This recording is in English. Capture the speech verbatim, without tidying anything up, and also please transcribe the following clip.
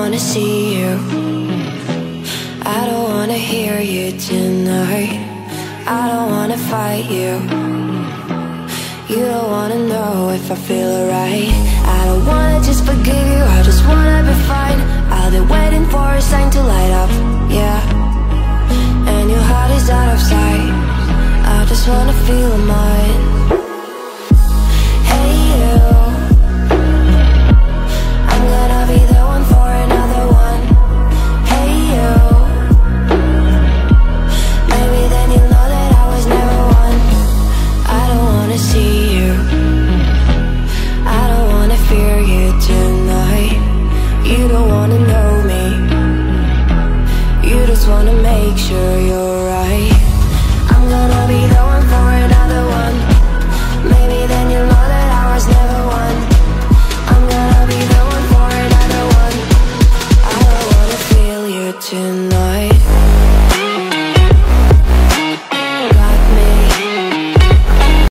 wanna see you, I don't wanna hear you tonight. I don't wanna fight you, you don't wanna know if I feel alright. I don't wanna just forgive you, I just wanna be fine. I'll be waiting for a sign to light up, yeah. And your heart is out of sight, I just wanna feel mine. Hey you, I'm gonna be the one for another one. Hey you, maybe then you'll know that I was never one. I don't wanna see you, I don't wanna fear you tonight. You don't wanna know me, you just wanna make sure you're right. I'm gonna be the one for another one. Maybe then you'll know that I was never one. I'm gonna be the one for another one. I don't wanna feel you tonight.